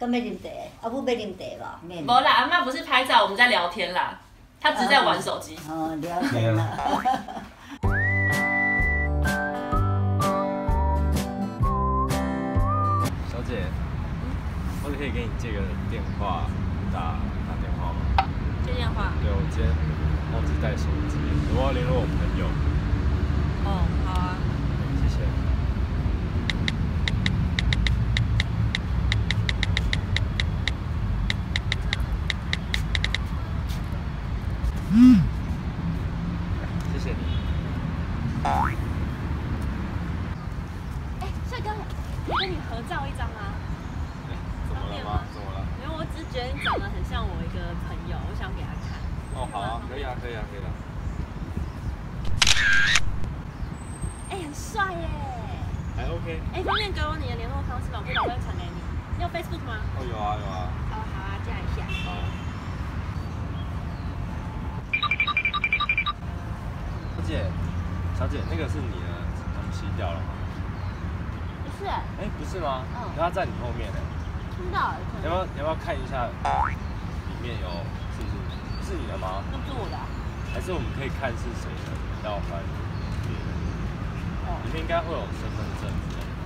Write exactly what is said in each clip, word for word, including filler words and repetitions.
跟要啉茶，阿母要啉茶吧？ 无啦，阿嬷不是拍照，我们在聊天啦。她只是在玩手机。 哦，聊天啦。 小姐，我可以给你借个电话，打打电话吗？ 接电话。 对，我今天忘记带手机，我要联络我朋友。 哦，好啊。 谢谢。嗯。谢谢你。 哎，帅哥，可以跟你合照一张吗？ 怎么了吗？怎么了？ 因为我只是觉得你长得很像我一个朋友，我想给他看。 哦，好啊，可以啊，可以啊，可以啊。 哎，很帅耶！ 还 OK。 哎，方便给我你的联络方式吗？我可以把照片传给你。你有 Facebook 吗？ 哦，有啊，有啊。 好好啊，加一下。 好。小姐，小姐，那个是你的东西掉了吗？ 不是。 哎，不是吗？ 嗯。 它在你后面呢。 不知道。 要不要要不要看一下里面有是不是是你的吗？ 那不是我的。 还是我们可以看是谁的？要翻。哦。里面应该会有身份证之类的。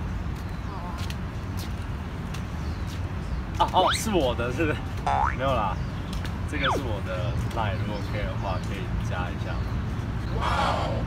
哦。啊哦，是我的，是不是？没有啦，这个是我的 line， 如果可以的话，可以加一下。哇哦！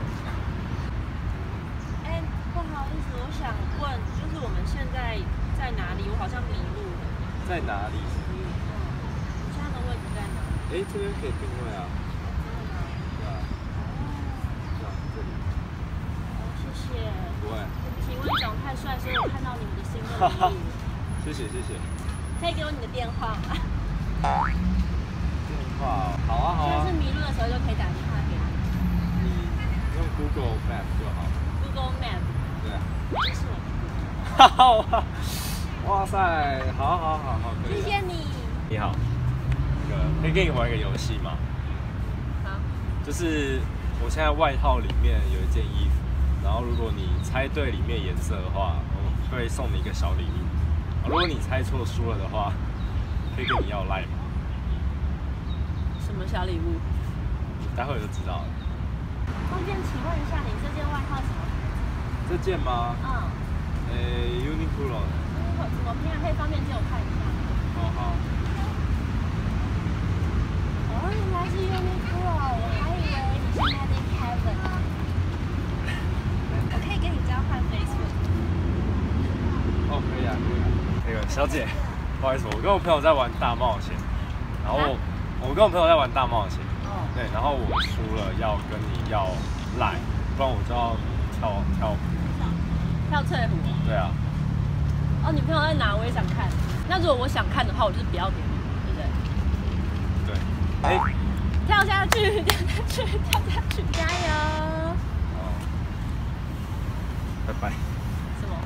哎，不好意思，我想问，就是我们现在在哪里？我好像迷路了。 在哪里？ 嗯，你现在的位置在哪？ 哎，这边可以定位啊。 真的吗？ 对啊。哦。对啊，这里。 哦，谢谢。 不会。 对不起，因为你长得太帅，所以我看到你们的新闻里。 谢谢谢谢。 可以给我你的电话吗？ 电话，好啊好啊。 下次迷路的时候就可以打电话给你。 你用 Google Map 就好。 Google Map。 对啊。 这是我的 Google。 哈哈，哇塞，好好好好，可以。 谢谢你。 你好，那个可以跟你玩一个游戏吗？ 好。就是我现在外套里面有一件衣服，然后如果你猜对里面颜色的话，我会送你一个小礼物。如果你猜错输了的话，可以跟你要赖吗？ 什么小礼物？ 你待会就知道了。 方便请问一下，你这件外套什么牌子？ 这件吗？嗯。诶 ，Uniqlo 的。 怎么拼啊？可以方便借我看一下吗？ 哦好。 哦，原来是 Uniqlo， 我还以为你是 Made in Heaven。我可以跟你交换 Facebook。 哦，可以啊，可以啊。那个小姐，不好意思，我跟我朋友在玩大冒险，然后我、啊、我跟我朋友在玩大冒险，哦，对，然后我输了要跟你要赖，不然我就要跳跳跳翠湖。 对啊。 哦，你朋友在哪？我也想看。那如果我想看的话，我就是不要给你，对不对？ 对。哎、欸， 跳下去，跳下去，跳下去，加油！ 哦。拜拜。 什么？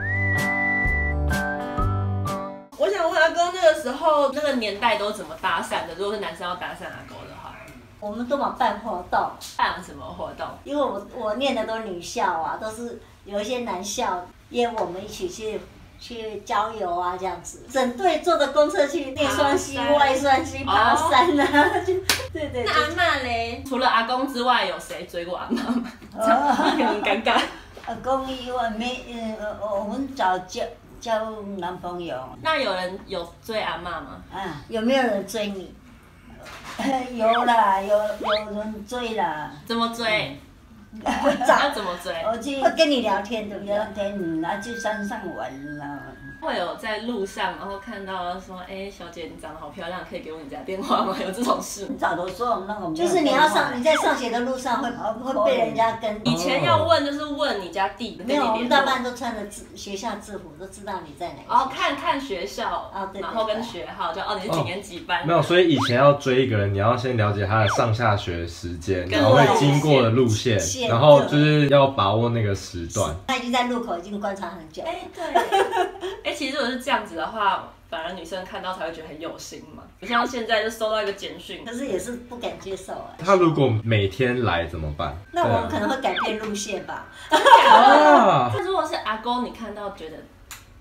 我想问阿公，那个时候那个年代都怎么搭讪的？如果是男生要搭讪阿公的话， 我们都嘛办活动， 办什么活动？ 因为我我念的都是女校啊，都是有一些男校约我们一起去去郊游啊，这样子，整队坐着公车去内双溪、外双溪爬山啊，就对对。 那阿嬷嘞？除了阿公之外，有谁追过阿嬷吗？很尴尬。 阿公以外没，呃，我们找交交男朋友。 那有人有追阿嬷吗？ 啊，有没有人追你？有啦，有有人追啦。 怎么追？ 我要怎么追？ 我去会跟你聊天的，聊天，然后去山上玩啦。 会有在路上，然后看到说，哎、欸，小姐你长得好漂亮，可以给我你家电话吗？有这种事？ 早都说那个，就是你要上你在上学的路上会会被人家跟。 以前要问就是问你家地， 没有，我们大半都穿着制学校制服，都知道你在哪。 哦，看看学校， 哦对， 然后跟学号，就哦你是几年几班？ 没有，所以以前要追一个人，你要先了解他的上下学时间，然后会经过的路线，然后就是要把握那个时段。 他已经在路口已经观察很久。 哎，对。哎，其实如果是这样子的话，反而女生看到才会觉得很有心嘛。不像现在就收到一个简讯， 可是也是不敢接受啊。 他如果每天来怎么办？ 那我们可能会改变路线吧。 啊！那如果是阿公，你看到觉得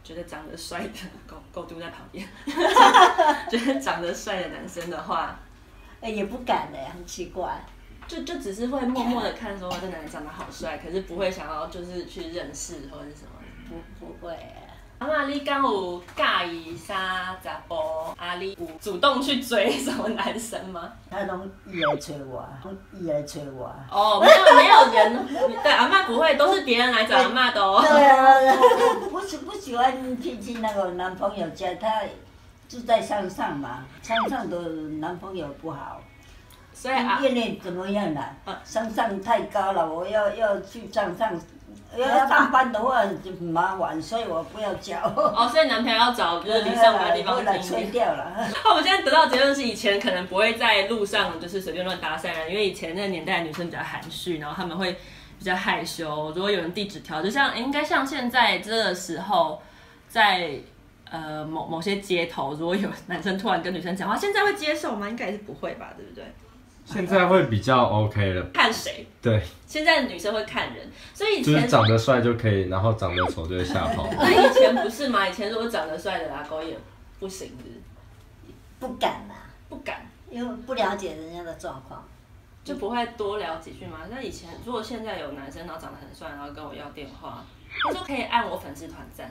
觉得长得帅的狗狗嘟在旁边，觉得长得帅的男生的话， 哎、欸、也不敢的，很奇怪。 就就只是会默默的看说这男人长得好帅，可是不会想要就是去认识或者是什么。 不不会。 阿嬷，你敢有介意啥查甫？啊，你有主动去追什么男生吗？ 他拢伊来找我，伊来找我。 哦，没有没有人，对阿嬷不会，都是别人来找阿嬷的哦。 对啊，不喜不喜欢去去那个男朋友家，他住在山上嘛，山上的男朋友不好。 所以啊， 因为怎么样啦？山上太高了，我要要去山上。要上班的话就很麻烦，所以我不要交。 哦，所以男朋友要找就是离上班的地方近一点。 吹掉了。 那我们现在得到结论是，以前可能不会在路上就是随便乱搭讪人，因为以前那个年代的女生比较含蓄，然后他们会比较害羞。如果有人递纸条，就像应该像现在这个时候，在呃某某些街头，如果有男生突然跟女生讲话，现在会接受吗？应该也是不会吧，对不对？ 现在会比较 OK 了， 看谁？ 对， 现在的女生会看人，所以以前就是长得帅就可以，然后长得丑就会吓跑。 那以前不是吗？以前如果长得帅的拉勾也不行的， 不敢啦， 不敢， 因为不了解人家的状况， 就不会多聊几句嘛。那以前如果现在有男生然后长得很帅，然后跟我要电话，他说可以按我粉丝团赞。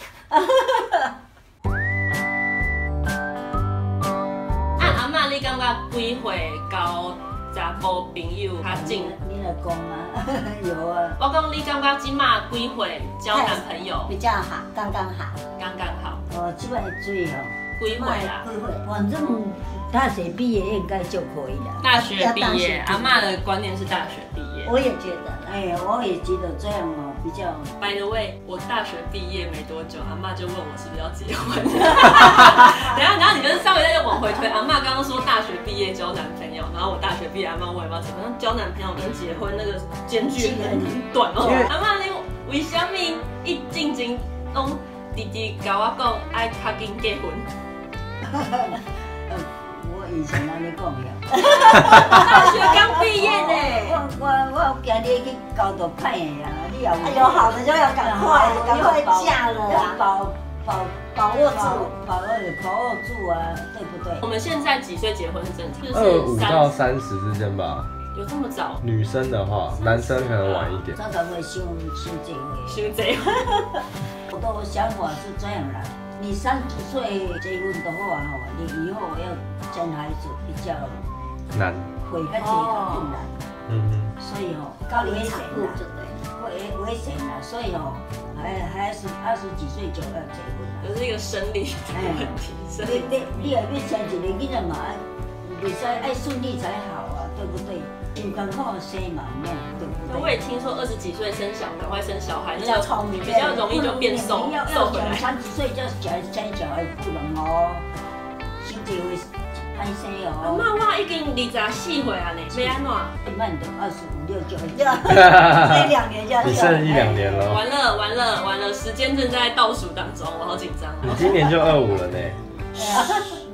阿嬷，你感觉几岁交查甫朋友较近？ 你来讲啊，有啊。 我讲你感觉即马几岁交男朋友？ 比较好，刚刚好。 刚刚好。 哦，即摆水哦。 几岁啦？ 几岁？反正大学毕业应该就可以了。 大学毕业，阿嬷的观念是大学毕业。 我也觉得，哎，我也觉得这样哦比较。 By the way， 我大学毕业没多久，阿嬷就问我是不是要结婚。等下，然后你就是稍微再往回推，阿嬷刚刚说大学毕业交男朋友，然后我大学毕业，阿嬷问要不要结婚，交男朋友跟结婚那个间距很短哦。阿嬷，你为什么一进前拢直直甲我讲爱较紧结婚？ 我以前安尼讲呀。 大学刚毕业呢。 我我我今日去交到歹的呀，你也有。 有好的就要赶快，赶快嫁了啊！ 保保把握住，把握把握住啊，对不对？ 我们现在几岁结婚是正常？ 二五到三十之间吧。 有这么早？ 女生的话，男生可能晚一点。 常常会兄兄姐会。 兄姐。 我的想法是这样啦，你三十岁结婚的话哈，你以后要生孩子比较难， 会较困难。 嗯哼。 所以哦， 高龄产妇对不对？危危险啦，所以哦，还还是二十几岁就要结婚啦。 这是一个生理的问题。 你你你也要生一个囡仔嘛，袂使爱顺利才好啊，对不对？健康好生嘛，对不对？ 我也听说二十几岁生小，赶快生小孩， 比较聪明， 比较容易就变瘦，瘦回来。 三十岁就想生小孩不能哦，身体会歹生哦。 阿嬷，我已经二十四岁啊呢，要安怎？ 慢的二十五六就就这两年就要。 你剩一两年了。 完了完了完了，时间正在倒数当中，我好紧张哦。 你今年就二五了呢。